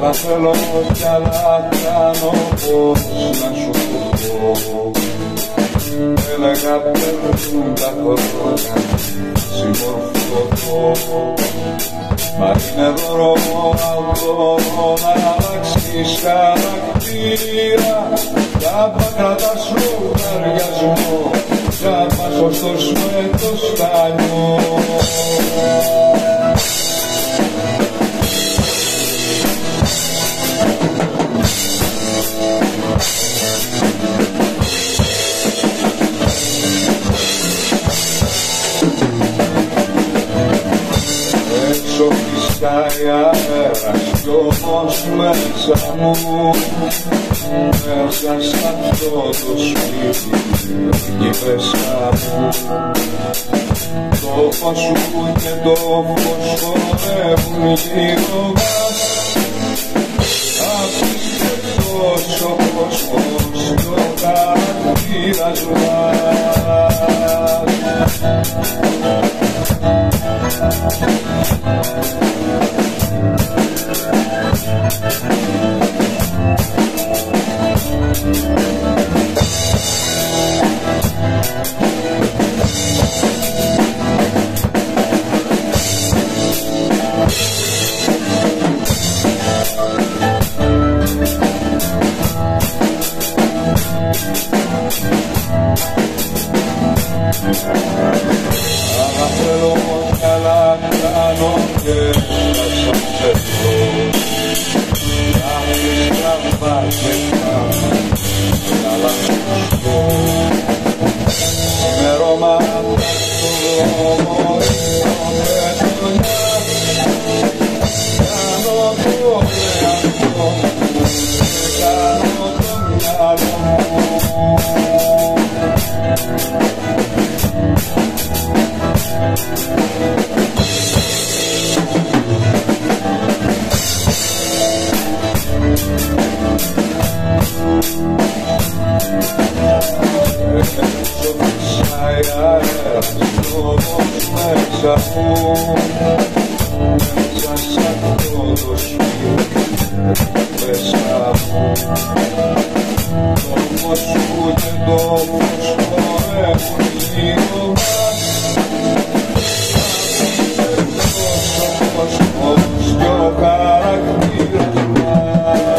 Άλλα θέλω κι άλλα κάνω, πώς να σου πω. Έλεγα παίρνουν τα χρόνια, συμμορφωθώ. Μα είναι δώρο αυτό να αλλάξεις χαρακτήρα. Κι άμα κρατάς λογαριασμό, κι άμα σωστός με το στάνιο. Έξω φυσάει αέρας κι όμως μέσα μου, μέσα σ' αυτό το σπίτι εκεί μέσα μου. Το φως σου και το φως χορεύουν γύρω μας. Απίστευτος ο κόσμος κι ο χαρακτήρας μας. Άλλα θέλω κι άλλα κάνω και θα σ' αφαιρθώ. Κάποιες τραβάγεται κι άλλα σου πω. Ημερώματα στο δρόμο είναι πετονιά. Κάνω το εαυτό μου και κάνω το μυαλό μου. Έξω φυσάει αέρας κι όμως μέσα μου, μέσα σ' αυτό το σπίτι μέσα μου. Το φως σου και το φως χορεύουν γύρω μας. Απίστευτος ο κόσμος κι ο χαρακτήρας μας.